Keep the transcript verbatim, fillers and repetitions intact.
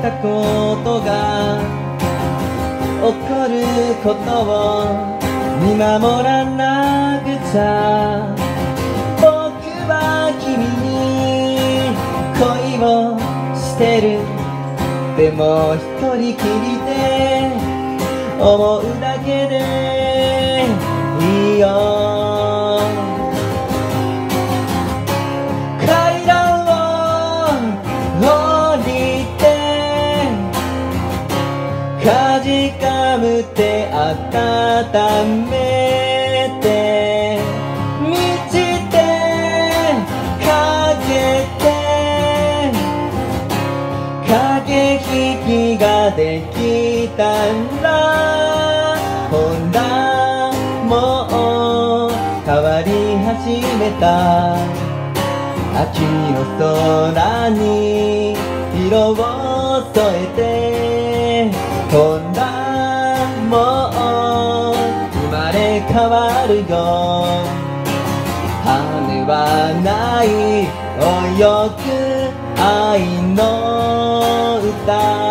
たことが起こることを見守らなくちゃ。僕は君に恋をしてる。でも一人きりで思うだけでいいよ。階段を降りてかじかむって温めて満ちてかけて駆け引きができたらほらもう変わり始めた。秋の空に色を添えてほらもう生まれ変わるよ。羽はない泳ぐ愛の歌。